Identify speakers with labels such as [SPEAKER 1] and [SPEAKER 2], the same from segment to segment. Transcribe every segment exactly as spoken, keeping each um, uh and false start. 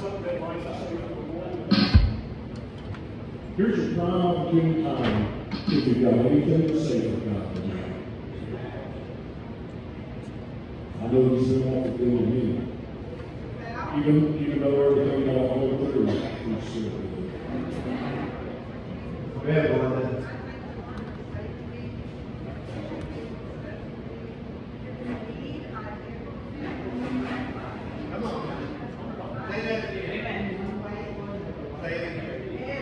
[SPEAKER 1] Here's a prime opportunity time if you've got anything to say for God tonight. I know He's doing that for me. Even, even though everything that I went through, He's still good.
[SPEAKER 2] Yeah, Lord. Come on. Say that again. Say it again.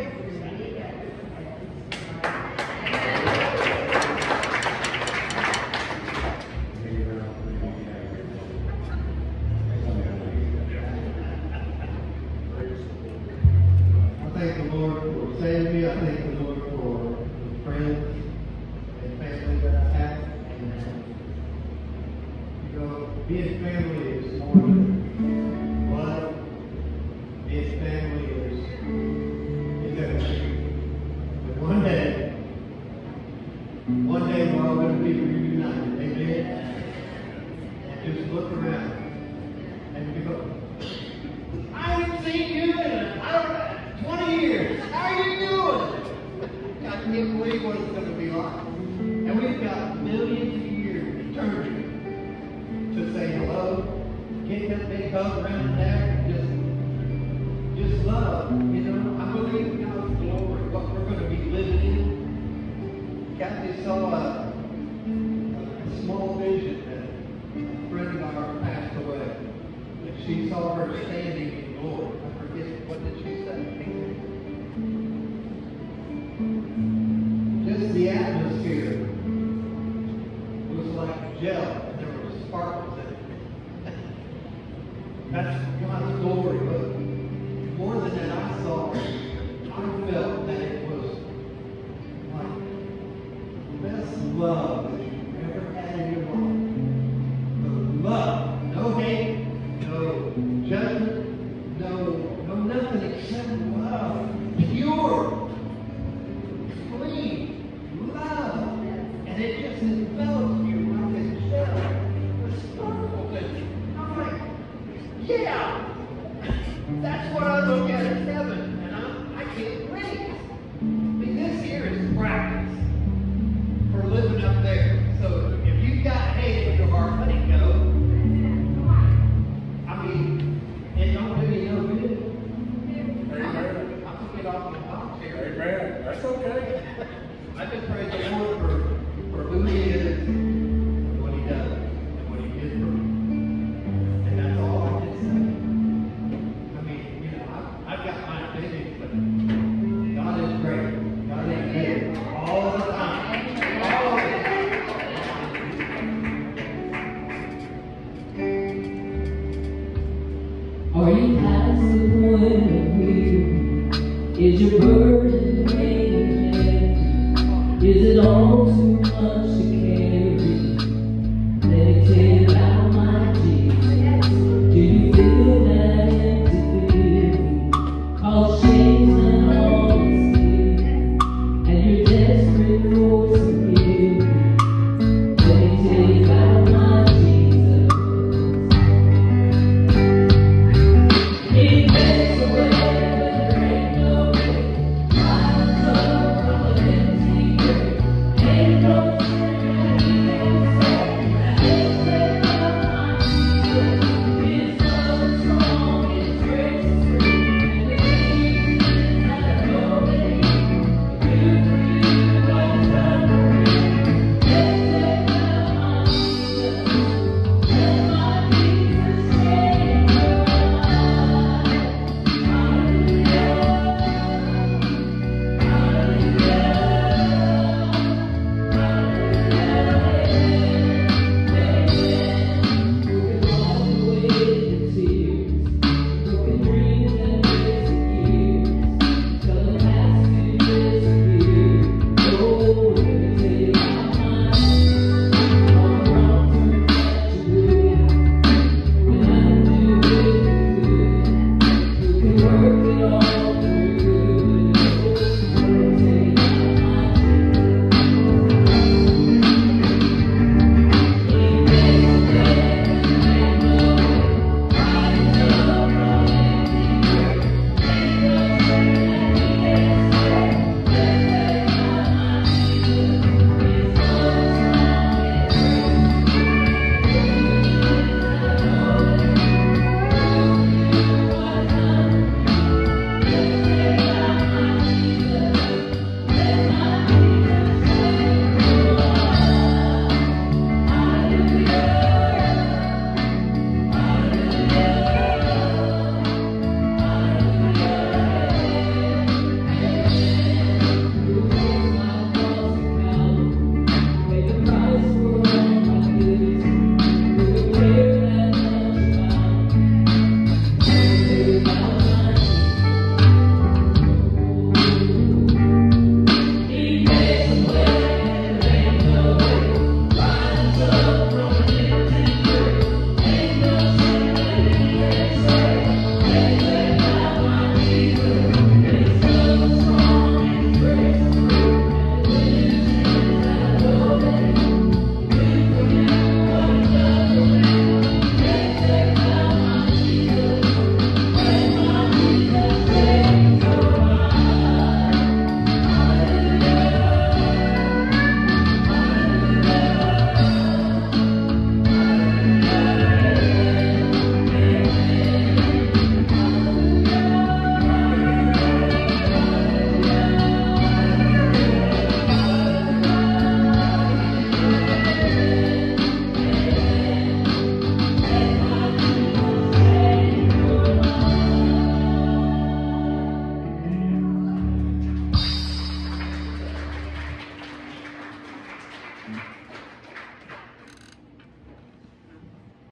[SPEAKER 2] I thank the Lord for saving me. I thank the Lord for the friends and family that I have. And, you know, being family is more than blood. Being family is, is everything. But one day, one day we're all going to be reunited. Amen? And just look around and we go, I haven't seen you in a, I don't know, twenty years. How are you doing? I can't believe what it's going to be like. And we've got millions of years eternity to say hello, get that big hug around the neck, and just, just love. You know, I believe God's glory, what we're going to be living in. Kathy saw a, a small vision that a friend of ours passed away. And she saw her standing in glory. I forget, what did she say? Just the atmosphere was like gel, and there were sparkles in it. That's God's glory, but more than that, I saw, I felt that it was like the best love that you've ever had in your life. The love, no hate, no judgment, no, no nothing except love, pure, clean love, and it just envelops you like a gel, a sparkle. I'm like, yeah, that's what I look at.